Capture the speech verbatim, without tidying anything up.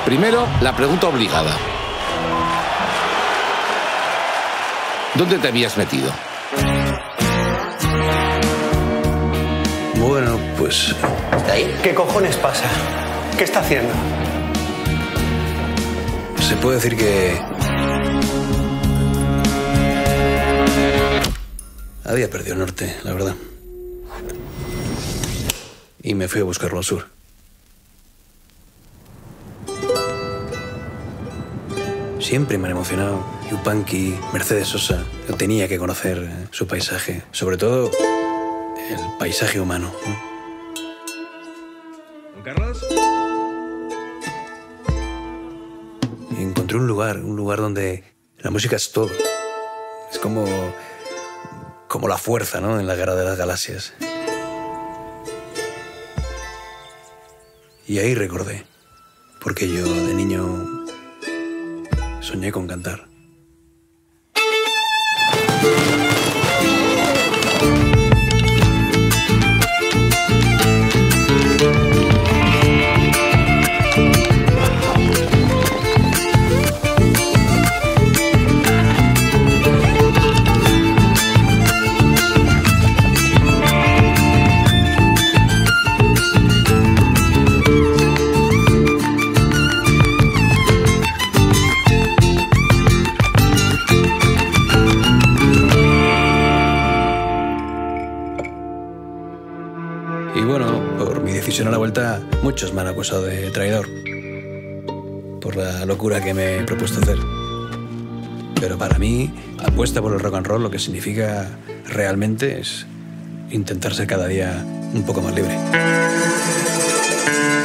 Primero, la pregunta obligada. ¿Dónde te habías metido? Bueno, pues... ¿Está ahí? ¿Qué cojones pasa? ¿Qué está haciendo? Se puede decir que... había perdido el norte, la verdad. Y me fui a buscarlo al sur. Siempre me han emocionado Yupanqui, Mercedes Sosa. Yo tenía que conocer su paisaje, sobre todo el paisaje humano, ¿no? ¿Don Carlos? Y encontré un lugar, un lugar donde la música es todo. Es como, como la fuerza, ¿no? En la guerra de las galaxias. Y ahí recordé, porque yo de niño soñé con cantar. Y bueno, por mi decisión a la vuelta, muchos me han acusado de traidor. Por la locura que me he propuesto hacer. Pero para mí, apuesta por el rock and roll lo que significa realmente es intentar ser cada día un poco más libre.